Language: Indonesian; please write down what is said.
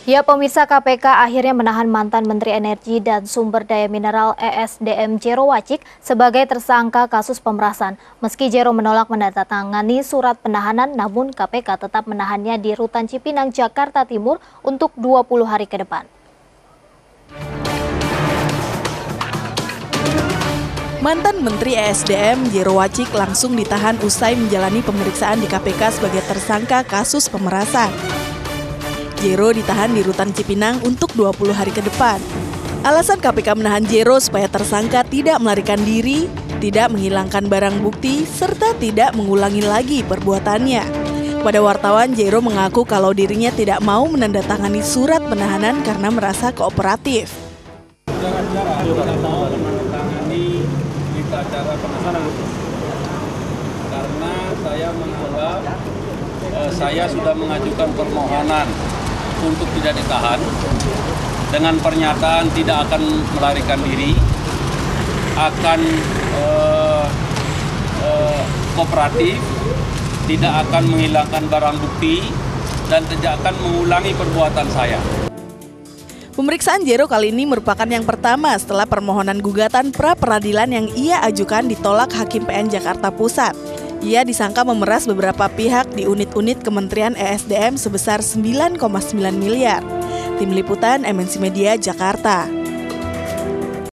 Ya, pemirsa, KPK akhirnya menahan mantan Menteri Energi dan Sumber Daya Mineral ESDM Jero Wacik sebagai tersangka kasus pemerasan. Meski Jero menolak menandatangani surat penahanan, namun KPK tetap menahannya di Rutan Cipinang, Jakarta Timur untuk 20 hari ke depan. Mantan Menteri ESDM Jero Wacik langsung ditahan usai menjalani pemeriksaan di KPK sebagai tersangka kasus pemerasan. Jero ditahan di Rutan Cipinang untuk 20 hari ke depan. Alasan KPK menahan Jero supaya tersangka tidak melarikan diri, tidak menghilangkan barang bukti, serta tidak mengulangi lagi perbuatannya. Pada wartawan, Jero mengaku kalau dirinya tidak mau menandatangani surat penahanan karena merasa kooperatif. Mau menandatangani berita acara penahanan karena saya menganggap saya sudah mengajukan permohonan untuk tidak ditahan dengan pernyataan tidak akan melarikan diri, akan kooperatif, tidak akan menghilangkan barang bukti, dan tidak akan mengulangi perbuatan saya. Pemeriksaan Jero kali ini merupakan yang pertama setelah permohonan gugatan pra-peradilan yang ia ajukan ditolak Hakim PN Jakarta Pusat. Ia disangka memeras beberapa pihak di unit-unit Kementerian ESDM sebesar 9,9 miliar. Tim Liputan MNC Media, Jakarta.